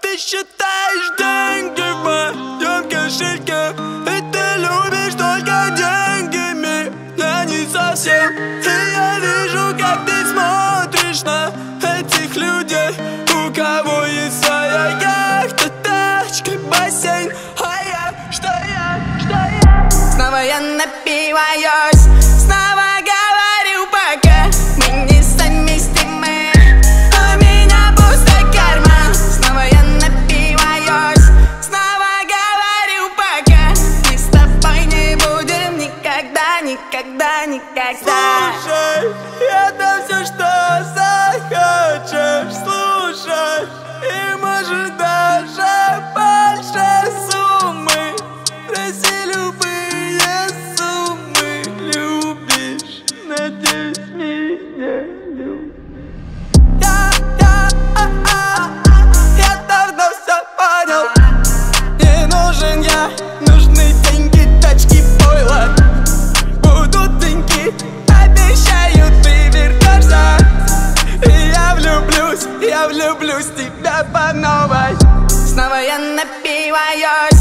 ты считаешь деньги в моем кошельке, и ты любишь только деньгами, я не совсем. И я вижу, как ты смотришь на этих людей, у кого есть своя яхта, тачка, бассейн, а я, что я? Снова я напиваюсь, снова говорю пока мы не совместимы, у меня пустой карман. Снова я напиваюсь, снова говорю пока мы с тобой не будем никогда, никогда, никогда. Слушай, это все, что захочешь слушать, и может даже больше суммы. Проси любые суммы, любишь, надеюсь, меня любишь. Я давно все понял, не нужен я, нужны деньги, тачки, пойло. Будут деньги, обещаю, ты вернешься, и я влюблюсь в тебя по новой. Снова я напиваюсь,